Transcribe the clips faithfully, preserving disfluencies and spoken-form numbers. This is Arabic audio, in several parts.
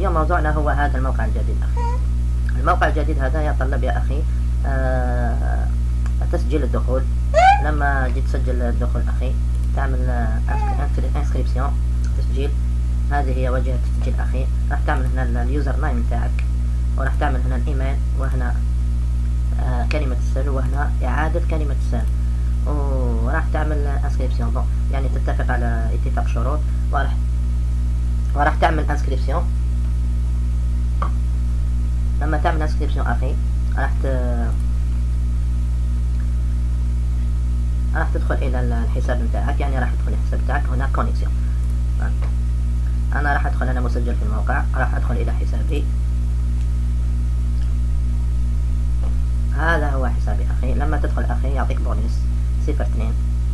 اليوم موضوعنا هو هذا الموقع الجديد أخي. الموقع الجديد هذا يتطلب يا أخي آه تسجيل الدخول. لما جيت تسجل الدخول أخي تعمل انسكريبسيون، تسجيل. هذه هي واجهة التسجيل أخي. راح تعمل هنا اليوزر نيم نتاعك، وراح تعمل هنا الإيميل، وهنا آه كلمة السر، وهنا إعادة كلمة السر، وراح تعمل انسكريبسيون. بون يعني تتفق على اتفاق شروط، وراح وراح تعمل انسكريبسيون. لما تعمل انسكريبسيون أخي راح ت... راح تدخل إلى الحساب نتاعك، يعني راح تدخل الحساب نتاعك. هنا كونيكسيون. أنا راح أدخل، أنا مسجل في الموقع، راح أدخل إلى حسابي. هذا هو حسابي أخي. لما تدخل أخي يعطيك بونيس صفر اثنين.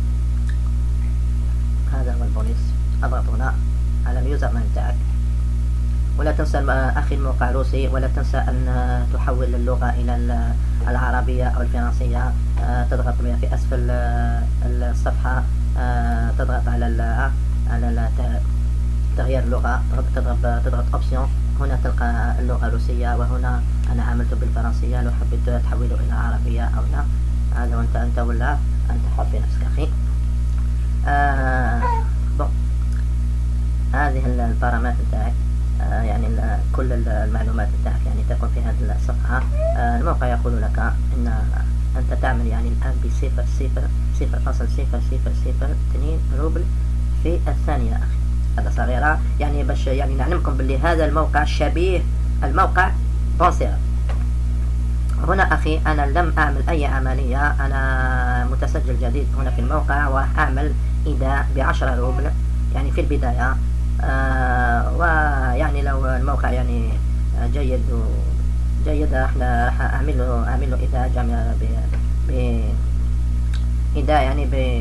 هذا هو البونيس. أضغط هنا على اليوزر نيم نتاعك. ولا تنسى أخي الموقع روسي، ولا تنسى أن تحول اللغة إلى العربية أو الفرنسية. تضغط في أسفل الصفحة، تضغط على على تغيير اللغة، تضغط تضغط أوبسيون. هنا تلقى اللغة الروسية، وهنا أنا عملت بالفرنسية. لو حبيت تحوله إلى عربية أو لا، هذا وأنت أنت ولا أنت حر في نفسك أخي. آه بون هذه البارامتر نتاعك، آه يعني كل المعلومات نتاعك يعني تكون في هذه الصفحة. آه الموقع يقول لك أن أنت تعمل يعني الآن بصفر صفر صفر فاصل صفر صفر صفر اثنين روبل في الثانية أخي. هذا صغيرة يعني باش يعني نعلمكم باللي هذا الموقع شبيه الموقع بونسيرا. هنا أخي أنا لم أعمل أي عملية، أنا متسجل جديد هنا في الموقع، وراح أعمل إيداع بعشرة روبل يعني في البداية. آه ويعني لو الموقع يعني جيد جيد احنا راح اعمل له اعمل له ايداع جامع ب ب ايداع يعني ب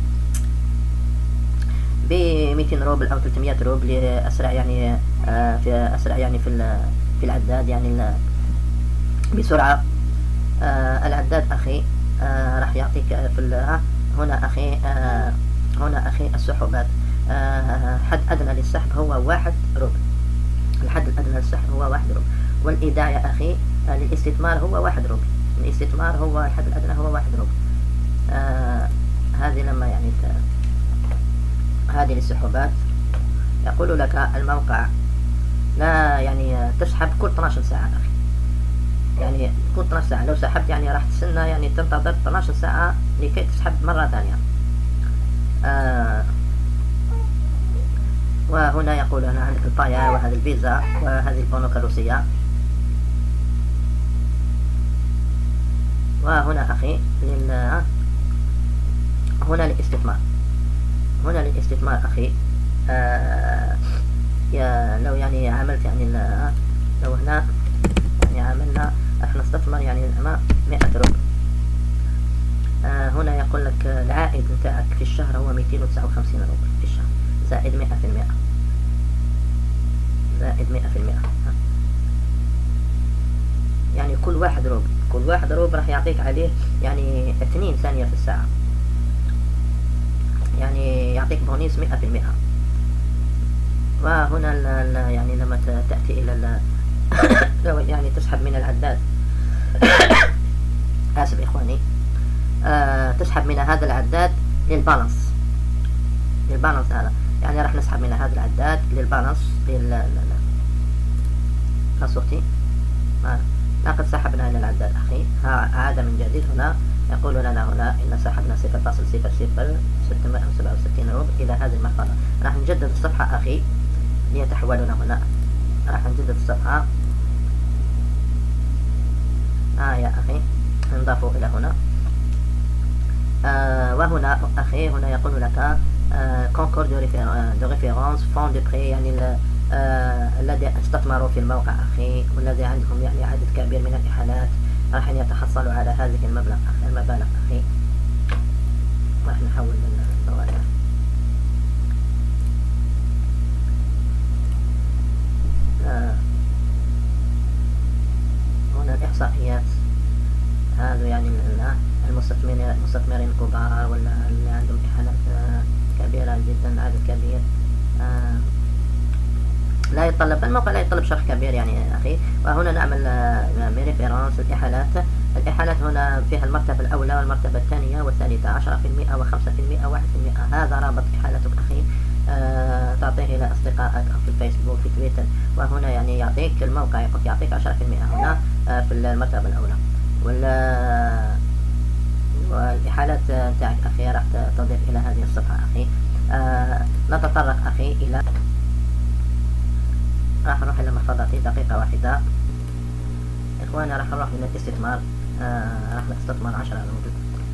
ب مئتين روبل او ثلاثمئة روبل اسرع يعني آه في اسرع يعني في في العداد يعني بسرعة. آه العداد اخي آه راح يعطيك في هنا اخي آه هنا اخي السحوبات. آه حد أدنى للسحب هو واحد روبل. الحد الأدنى للسحب هو واحد روبل. والإيداع يا أخي آه للاستثمار هو واحد روبل. الاستثمار هو الحد الأدنى هو واحد روبل. آه هذه لما يعني ت... هذه للسحوبات. يقول لك الموقع لا يعني تسحب كل اثنتي عشرة ساعة أخي. يعني كل اثنتي عشرة ساعة لو سحبت يعني راح تستنى يعني تنتظر اثنتي عشرة ساعة لكي تسحب مرة ثانية. آه وهنا يقول هنا عندك الطيار، وهذه الفيزا، وهذه البنوك الروسية. وهنا أخي لل... هنا للاستثمار. هنا للاستثمار أخي. آه يا لو يعني عملت يعني لو هنا يعني عملنا راح نستثمر يعني مئة روبل. آه هنا يقول لك العائد نتاعك في الشهر هو مئتين وتسعة وخمسين روبل في الشهر، زائد مئة في المئة، زائد مئة في المئة. يعني كل واحد روبل كل واحد روبل راح يعطيك عليه يعني اثنين ثانية في الساعة، يعني يعطيك بونيس مئة في المئة. وهنا ال ال يعني لما تأتي إلى لو يعني تسحب من العداد آسف إخواني، آه تسحب من هذا العداد للبالانس للبالانس هذا، يعني راح نسحب من هذا العداد للبالانس لل للصوتي. لقد سحبنا إلى العداد أخي. عاد من جديد. هنا يقول لنا هنا إن سحبنا صفر فاصل صفر صفر ستمئة وسبعة وستين روبل إلى هذه المرحلة. راح نجدد الصفحة أخي ليتحولنا. هنا راح نجدد الصفحة. آه يا أخي نضافوا إلى هنا. آه وهنا أخي هنا يقول لك كونكور دو ريفيرونس فون دو بري، يعني آه الذي استثمروا في الموقع أخي، والذي عندهم يعني عدد كبير من الإحالات راح يتحصلوا على هذه المبلغ أخي المبالغ أخي. راح نحول للدوائر. آه هنا الإحصائيات. هذا يعني المستثمرين المستثمرين الكبار ولا اللي عندهم إحالات كبيرة جدا، عدد كبير. آه لا يتطلب الموقع لا يتطلب شرح كبير يعني أخي. وهنا نعمل ريفيرنس الإحالات. الإحالات هنا فيها المرتبة الأولى والمرتبة الثانية والثالثة، عشرة في المئة وخمسة في المئة واحد في المئة. هذا رابط إحالتك أخي، أه تعطيه إلى أصدقائك أو في الفيسبوك في تويتر. وهنا يعني يعطيك الموقع يعطيك عشرة في المئة هنا أه في المرتبة الأولى. والإحالات تاعك أخي راح تضيف إلى هذه الصفحة أخي. أه نتطرق أخي إلى راح نروح إلى محفظتي دقيقة واحدة إخوانا. راح نروح من الاستثمار، آه راح نستثمر عشرة روبل.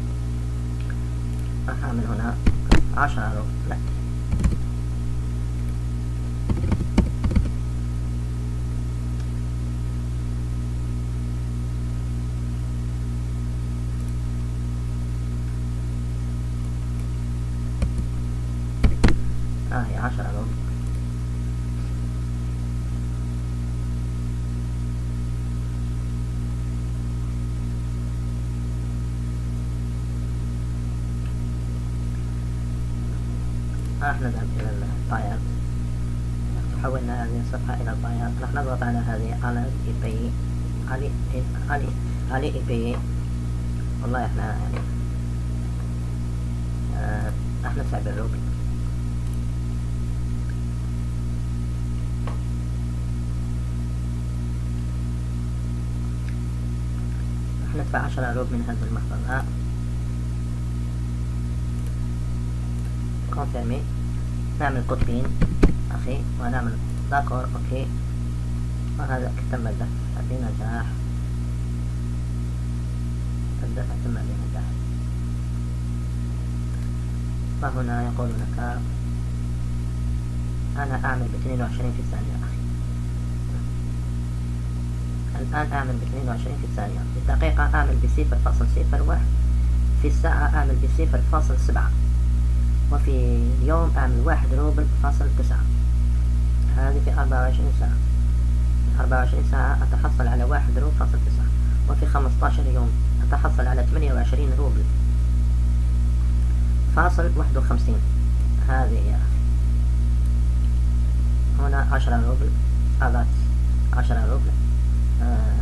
راح أعمل هنا عشرة روبل. لا آه هي عشرة روبل. راح نذهب إلى الباير. حولنا هذه الصفحة إلى الباير. راح نضغط على هذه على إي بي علي علي علي إي بي. والله إحنا يعني آه راح ندفع بالروبل. راح ندفع عشرة روبل من هذه المحفظة. كونفيرمي. نعمل قطبين أخي ونعمل داكور أوكي. وهذا تم الدفع بنجاح. الدفع تم بنجاح. وهنا يقول لك أنا أعمل باثنين وعشرين في الثانية أخي. الآن أعمل باثنين وعشرين في الثانية. في الدقيقة أعمل بصفر فاصل صفر واحد. في الساعة أعمل بصفر فاصل سبعة. وفي اليوم أعمل واحد روبل فاصل تسعة. هذه في أربعة وعشرين ساعة. أربعة وعشرين ساعة أتحصل على واحد روبل فاصل تسعة. وفي خمسة عشر يوم أتحصل على ثمانية وعشرين روبل فاصل واحد وخمسين. هذه يا أخي. هنا عشرة روبل. أضغط عشرة روبل. آه.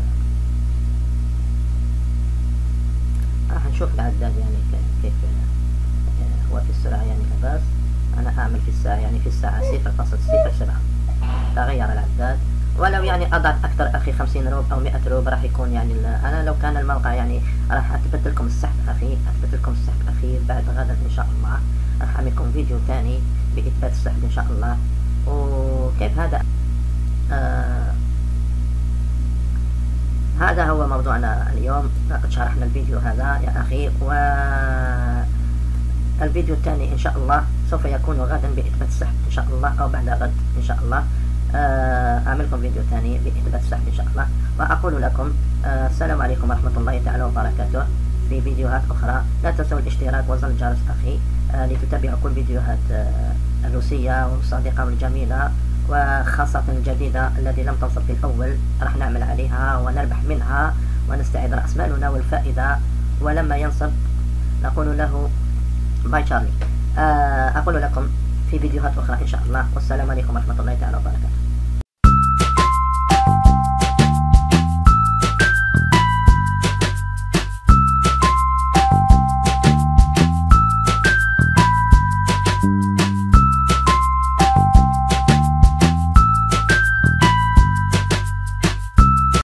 راح نشوف العداد يعني كيف هو في السرعة يعني لا بأس. أنا أعمل في الساعة يعني في الساعة صفر فاصل صفر سبعة. تغير العداد. ولو يعني أضعت أكثر أخي خمسين روب أو مئة روب راح يكون يعني أنا لو كان الموقع يعني راح أثبت لكم السحب أخي. أثبت لكم السحب أخي بعد غدا إن شاء الله. راح أعمل لكم فيديو ثاني بإثبات السحب إن شاء الله. وكيف هذا آه هذا هو موضوعنا اليوم. لقد شرحنا الفيديو هذا يا أخي. و الفيديو الثاني إن شاء الله سوف يكون غدا بإثبات السحب إن شاء الله أو بعد غد إن شاء الله. أعملكم فيديو ثاني بإثبات السحب إن شاء الله. وأقول لكم آه السلام عليكم ورحمة الله تعالى وبركاته. في فيديوهات أخرى لا تنسوا الاشتراك وزر الجرس أخي آه لتتابعوا كل فيديوهات آه الروسية والصادقة والجميلة وخاصة الجديدة التي لم توصل في الأول. راح نعمل عليها ونربح منها ونستعيد رأس مالنا والفائدة. ولما ينصب نقول له باي تشارلي. أقول لكم في فيديوهات أخرى إن شاء الله. والسلام عليكم ورحمة الله تعالى وبركاته.